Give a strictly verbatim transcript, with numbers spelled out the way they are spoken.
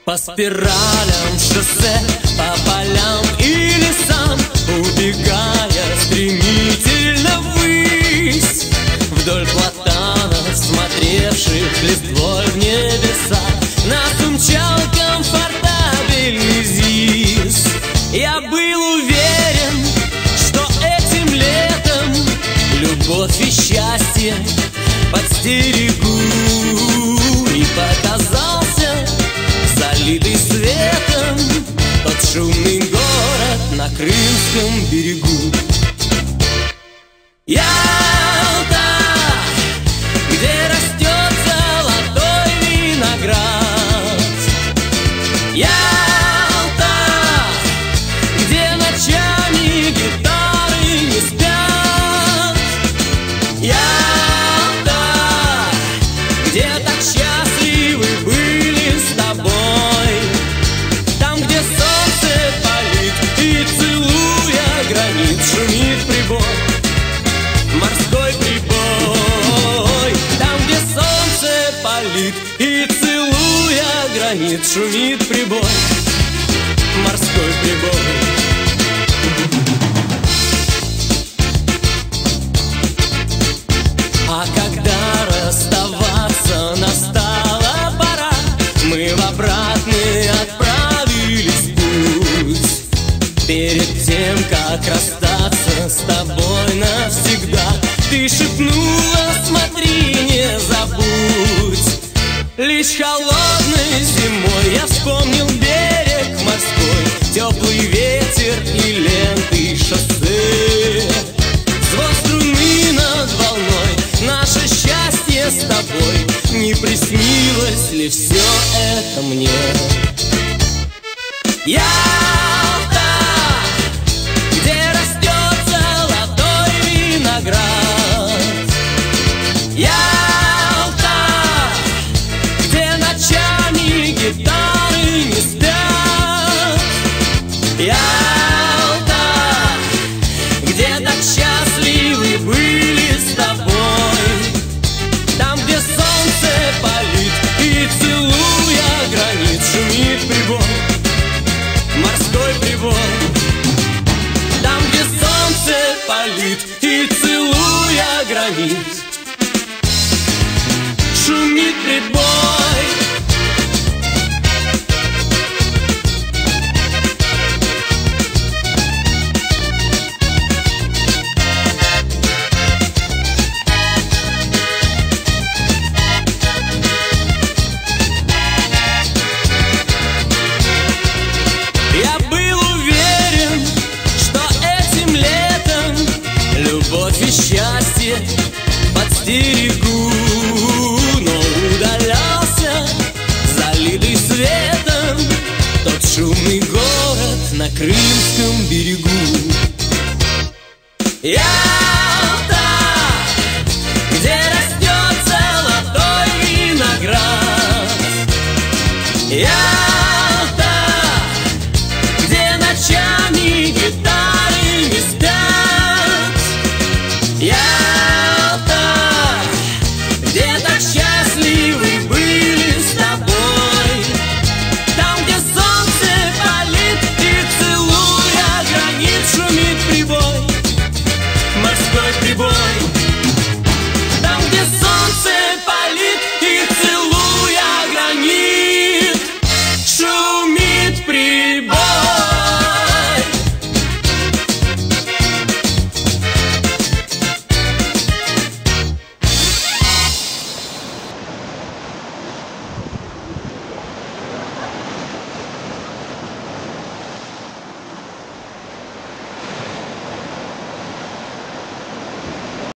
По спиралям шоссе, по полям и лесам, убегая стремительно ввысь, вдоль платанов, смотревших листвой в небеса, нас умчал комфортабельный ЗИС. Я был уверен, что этим летом любовь и счастье подстерегу, и показался залитый светом тот шумный город на Крымском берегу. Ялта, где растет золотой виноград. Ялта, где ночами гитары не спят. Ялта, где так счастливы были с тобой. Там, где солнце палит и, целуя гранит, шумит прибой. Морской прибой. Там, где солнце палит и, целуя гранит, шумит прибой. Морской прибой. А когда расставаться настала пора, мы в обратный отправились в путь. Перед тем, как расстаться с тобой навсегда, ты шепнула: смотри, не забудь. Лишь холодной зимой я вспомнил берег морской, теплый ветер и ленты шоссе. Звон струны над волной, наше счастье с тобой. Не приснилось ли все это мне? Я